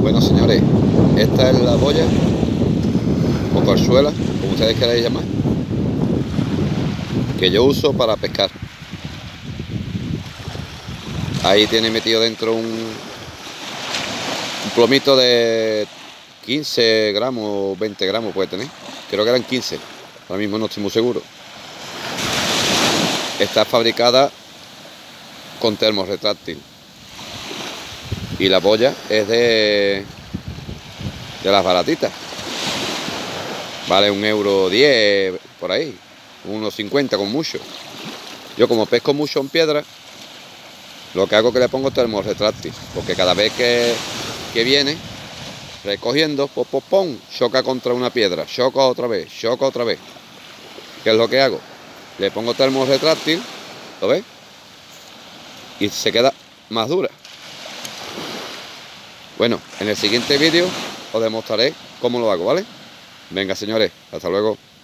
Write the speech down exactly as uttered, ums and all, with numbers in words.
Bueno, señores, esta es la boya o corzuela, como ustedes queráis llamar, que yo uso para pescar. Ahí tiene metido dentro un, un plomito de quince gramos o veinte gramos puede tener. Creo que eran quince, ahora mismo no estoy muy seguro. Está fabricada con termo retráctil y la boya es de de las baratitas, vale un euro diez por ahí, unos cincuenta con mucho. Yo como pesco mucho en piedra, lo que hago es que le pongo termo retráctil, porque cada vez que, que viene recogiendo, pop, pop, pom, choca contra una piedra, choca otra vez, choca otra vez. ¿Qué es lo que hago? Le pongo termo retráctil, ¿lo ves? Y se queda más dura. Bueno, en el siguiente vídeo os demostraré cómo lo hago, ¿vale? Venga, señores, hasta luego.